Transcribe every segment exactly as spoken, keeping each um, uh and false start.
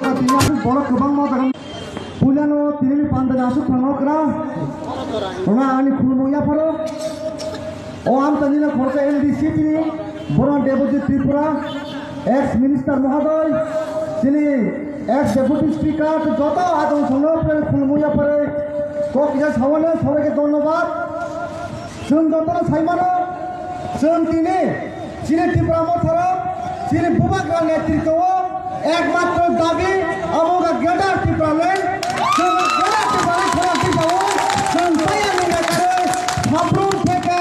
Tini aku bolak kebang mau tekan. Punya no tini pantai asuk tangok kena. Rona ani kulmu ya paro. Oh am tadi na khorcha L D C tini. Boran deputy Tripura, ex minister Mohadoy, tini ex deputy speaker joto adon songo pore kulmu ya pare. Kok ija sawane সবাইকে ধন্যবাদ। जों joto saimano, जों tini chini Tripura mothara, chini bubagra নেতৃত্ব একমাত্র দাবি আমরা গেডা টিপালেন जों গেডা টিপালেন খরাতি পাবো जों তাইয়ানি করে হাবরুম থেকে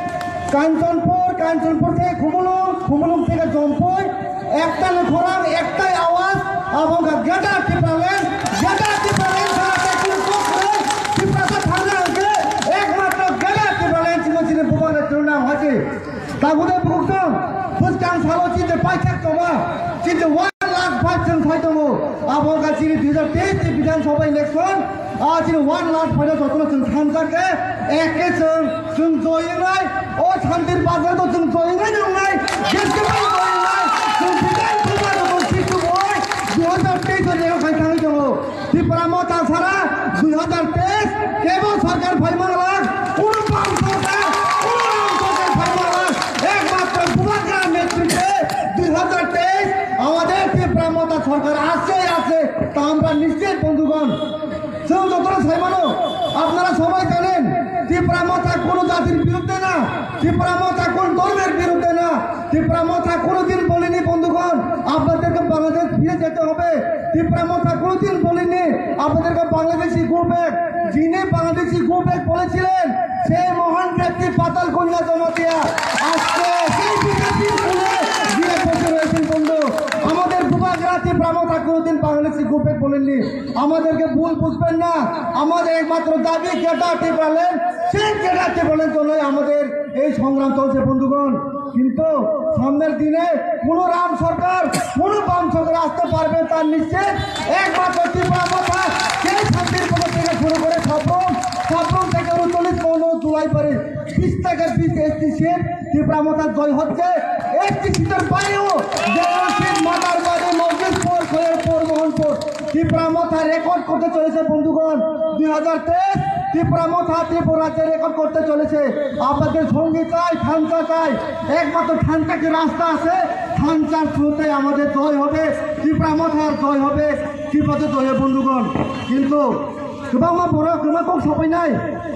কাঞ্চনপুর কাঞ্চনপুর থেকে খুমুলুং খুমুলুং থেকে জম্পুই একটা খরাং একটাই আওয়াজ আমরা গেডা টিপালেন গেডা টিপালেন সারাতে কোন কোকরে টিপাটা থানা আছে একমাত্র গেডা টিপালেন চিনো চিনে বুবারে তুলনা হচ্ছে তাগুদে বুকদম বুঝকাং সালো চিনতে পাইছাক তোমা চিনতে Pakcang Saitomo, Aboga Chini Dizar Testi Bidan Soba election, Achini one large final Sotolo Chung Khansake, Eke Chung, Chung Zoyinai, O Chantir Bazar to Chung Zoyinai Jungai, Geskibai Zoyinai, Chung Bidan Kuma to Situ Boy, two thousand twenty Reo Khansang Jomo, Tripura Mota Sara, two thousand twenty, Kebo Sarkar Bhaiman Lag, Urupam Sarkar, Urupam Sarkar Bhaiman Lag, Ekmatra Bubagra Netrite, two thousand twenty, আমাদের ত্রিপুরা মতা সরকার আছে আছে তা আমরা নিশ্চিত বন্ধুগণ जों যতটা সাইমানো আপনারা সবাই জানেন ত্রিপুরা মতা কোন জাতির বিরুদ্ধে না ত্রিপুরা মতা কোন ধর্মের বিরুদ্ধে না ত্রিপুরা মতা কোনদিন বলেনি বন্ধুগণ আপনাদেরকে বাংলাদেশ ফিরে যেতে হবে ত্রিপুরা মতা কোনদিন বলেনি আপনাদেরকে বাংলাদেশি গো ব্যাক যিনি বাংলাদেশি গো ব্যাক বলেছিলেন সেই মহান ব্যক্তি পাতাল কন্যা জনতিয়া আজকে সেই বিজেপি শুনে দিয়ে বসে রয়েছেন বন্ধু আমাদের বুবাগ্রা ত্রিপুরা মতা কোনদিন বাংলাদেশি গো ব্যাক বলেননি আমাদেরকে ভুল বুঝবেন না আমাদের একমাত্র দাবি গেডা টিপালেন সেই গেডা টিপালেন জন্যই আমাদের এই সংগ্রাম চলছে বন্ধুগণ কিন্তু সামনের দিনে কোন রাম সরকার কোন বাম সরকার আসতে পারবে তার নিশ্চিত একমাত্র ত্রিপুরা মতা সেই শান্তির পক্ষ থেকে শুরু করে সপ্রম সপ্রম থেকে উনচল্লিশ পনেরো জুলাই পরে বিশ থেকে বিশ এসটি সিট ত্রিপুরা মতার জয় হচ্ছে এসটি সিটের বাইরেও যেমন সিট মাতার বাড়ি মসজিদপুর খৈরপুর মোহনপুর ত্রিপুরা মতা রেকর্ড করতে চলেছে বন্ধুগণ দুই হাজার তেইশ ত্রিপুরা মতা ত্রিপুরা রাজ্যে রেকর্ড করতে চলেছে আপনাদের সঙ্গী চাই খানচা চাই একমাত্র খানচাকে রাস্তা আছে খানচার থ্রুতে আমাদের জয় হবে ত্রিপুরা মতার জয় হবে ত্রিপুরাতে জয় হবে বন্ধুগণ কিন্তু गोबां बर' गोबां सफै নাই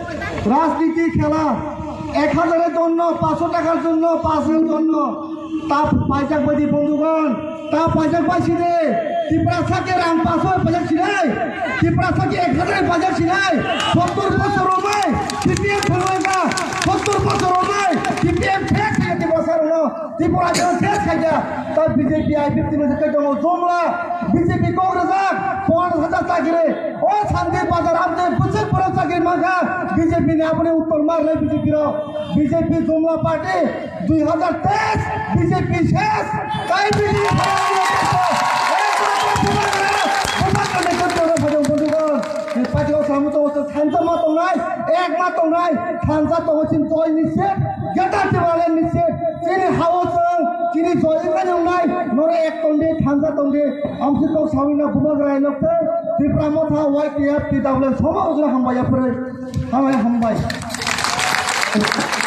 রাজনীতি খেলা এক হাজারের জন্য পাঁচশো টাকার জন্য পাঁচের জন্য তা পাইজাক বাদি বন্ধুগণ তা পাইজাক পাইছি রে ত্রিপুরা সাকে রাম পাঁচশো পাইজাক ছিনাই ত্রিপুরা সাকে এক হাজারের পাইজাক ছিনাই সত্তর বছর নয় সিপিএম ফেলবে না সত্তর বছর নয় সিপিএম শেষ খাইতে বছর হলো ত্রিপুরা যেন শেষ খাইটা তার বিজেপি আই ফিফটি থেকে দল জমলা বিজেপি কংগ্রেস পঞ্চাশ হাজার চাকরি ও শান্তি বাজার আপনি প্রচুর বড় চাকরি মাখা বিজেপি ने अपने उत्तर मारले बीजेपी बीजेपी जुमला पार्टी दुई हजार तेईस बीजेपी शेष कई Tripura Motha Y T F T W समा हामबाय